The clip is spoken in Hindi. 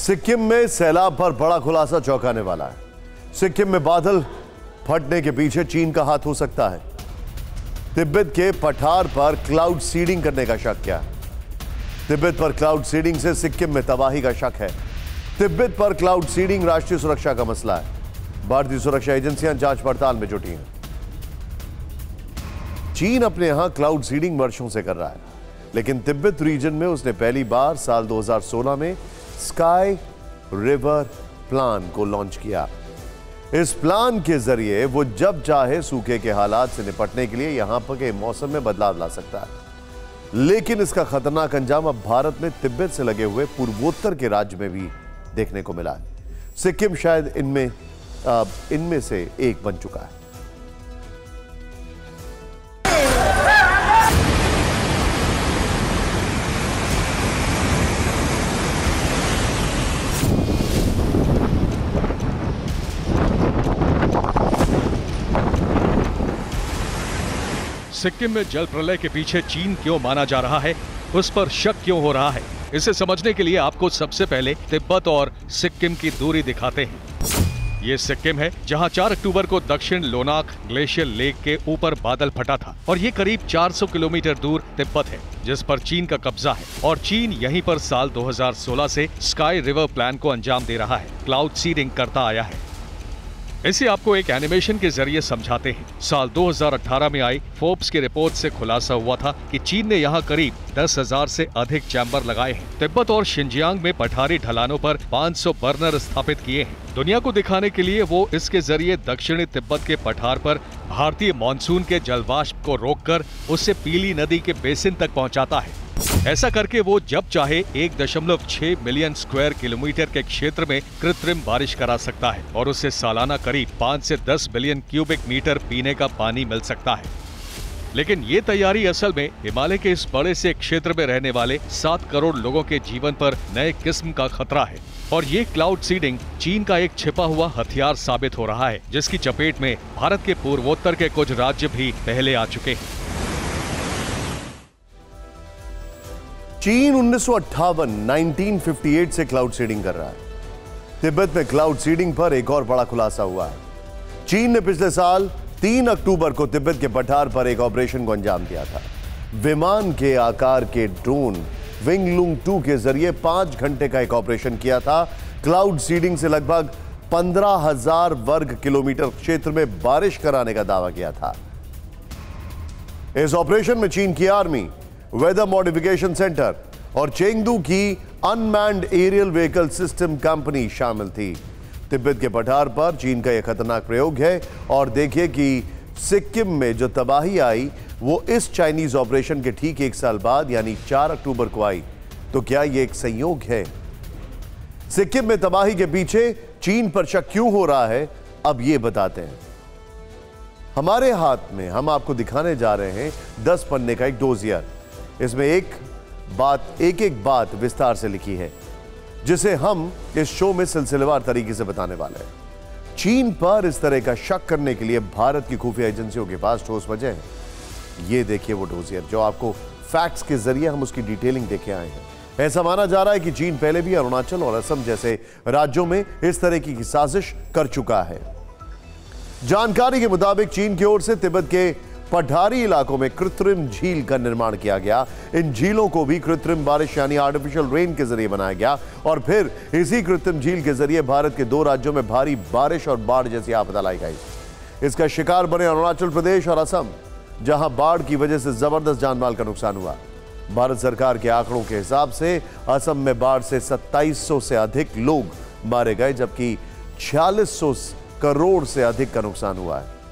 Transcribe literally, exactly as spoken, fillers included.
सिक्किम में सैलाब पर बड़ा खुलासा चौंकाने वाला है। सिक्किम में बादल फटने के पीछे चीन का हाथ हो सकता है। तिब्बत के पठार पर क्लाउड सीडिंग करने का शक क्या है? तिब्बत पर क्लाउड सीडिंग से सिक्किम में तबाही का शक है। तिब्बत पर क्लाउड सीडिंग राष्ट्रीय सुरक्षा का मसला है। भारतीय सुरक्षा एजेंसियां जांच पड़ताल में जुटी हैं। चीन अपने यहां क्लाउड सीडिंग वर्षों से कर रहा है, लेकिन तिब्बत रीजन में उसने पहली बार साल दो हज़ार सोलह में स्काई रिवर प्लान को लॉन्च किया। इस प्लान के जरिए वो जब चाहे सूखे के हालात से निपटने के लिए यहां पर के मौसम में बदलाव ला सकता है। लेकिन इसका खतरनाक अंजाम अब भारत में तिब्बत से लगे हुए पूर्वोत्तर के राज्य में भी देखने को मिला है। सिक्किम शायद इनमें इनमें से एक बन चुका है। सिक्किम में जल प्रलय के पीछे चीन क्यों माना जा रहा है, उस पर शक क्यों हो रहा है, इसे समझने के लिए आपको सबसे पहले तिब्बत और सिक्किम की दूरी दिखाते हैं। ये सिक्किम है जहां चार अक्टूबर को दक्षिण लोनाक ग्लेशियर लेक के ऊपर बादल फटा था और ये करीब चार सौ किलोमीटर दूर तिब्बत है जिस पर चीन का कब्जा है और चीन यहीं पर साल दो हज़ार सोलह से स्काई रिवर प्लान को अंजाम दे रहा है, क्लाउड सीडिंग करता आया है। इसे आपको एक एनिमेशन के जरिए समझाते हैं। साल दो हज़ार अठारह में आई फोर्ब्स की रिपोर्ट से खुलासा हुआ था कि चीन ने यहाँ करीब दस हज़ार से अधिक चैम्बर लगाए हैं। तिब्बत और शिनजियांग में पठारी ढलानों पर पाँच सौ बर्नर स्थापित किए हैं। दुनिया को दिखाने के लिए वो इसके जरिए दक्षिणी तिब्बत के पठार पर भारतीय मानसून के जलवाष्प को रोककर उसे पीली नदी के बेसिन तक पहुँचाता है। ऐसा करके वो जब चाहे एक दशमलव छह मिलियन स्क्वायर किलोमीटर के क्षेत्र में कृत्रिम बारिश करा सकता है और उससे सालाना करीब पाँच से दस बिलियन क्यूबिक मीटर पीने का पानी मिल सकता है। लेकिन ये तैयारी असल में हिमालय के इस बड़े से क्षेत्र में रहने वाले सात करोड़ लोगों के जीवन पर नए किस्म का खतरा है और ये क्लाउड सीडिंग चीन का एक छिपा हुआ हथियार साबित हो रहा है, जिसकी चपेट में भारत के पूर्वोत्तर के कुछ राज्य भी पहले आ चुके हैं। चीन उन्नीस सौ अट्ठावन उन्नीस सौ अट्ठावन से क्लाउड सीडिंग कर रहा है। तिब्बत में क्लाउड सीडिंग पर एक और बड़ा खुलासा हुआ है। चीन ने पिछले साल तीन अक्टूबर को तिब्बत के पठार पर एक ऑपरेशन को अंजाम दिया था। विमान के आकार के ड्रोन विंगलुंग टू के जरिए पांच घंटे का एक ऑपरेशन किया था। क्लाउड सीडिंग से लगभग पंद्रह हजार वर्ग किलोमीटर क्षेत्र में बारिश कराने का दावा किया था। इस ऑपरेशन में चीन की आर्मी, वेदर मॉडिफिकेशन सेंटर और चेंगडू की unmanned aerial vehicle system company शामिल थी। तिब्बत के पठार पर चीन का यह खतरनाक प्रयोग है और देखिए कि सिक्किम में जो तबाही आई वो इस चाइनीज ऑपरेशन के ठीक एक साल बाद यानी चार अक्टूबर को आई। तो क्या यह एक संयोग है? सिक्किम में तबाही के पीछे चीन पर शक क्यों हो रहा है, अब ये बताते हैं। हमारे हाथ में हम आपको दिखाने जा रहे हैं दस पन्ने का एक डोजियर। इसमें एक बात एक एक बात विस्तार से लिखी है जिसे हम इस शो में सिलसिलेवार तरीके से बताने वाले हैं। चीन पर इस तरह का शक करने के लिए भारत की खुफिया एजेंसियों के पास ठोस वजह है। ये देखिए वो डोजियर जो आपको फैक्ट्स के जरिए हम उसकी डिटेलिंग देके आए हैं। ऐसा माना जा रहा है कि चीन पहले भी अरुणाचल और असम जैसे राज्यों में इस तरह की साजिश कर चुका है। जानकारी के मुताबिक चीन की ओर से तिब्बत के पठारी इलाकों में कृत्रिम झील का निर्माण किया गया। इन झीलों को भी कृत्रिम बारिश यानी आर्टिफिशियल रेन के जरिए बनाया गया और फिर इसी कृत्रिम झील के जरिए भारत के दो राज्यों में भारी बारिश और बाढ़ जैसी आपदा लाई गई। इसका शिकार बने अरुणाचल प्रदेश और असम, जहां बाढ़ की वजह से जबरदस्त जानमाल का नुकसान हुआ। भारत सरकार के आंकड़ों के हिसाब से असम में बाढ़ से सत्ताईस सौ से अधिक लोग मारे गए जबकि छियालीस सौ करोड़ से अधिक का नुकसान हुआ है।